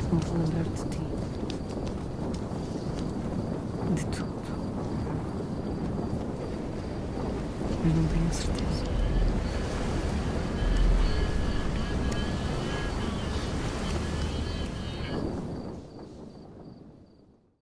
me vou lembrar de ti. De tudo. Mas não tenho certeza.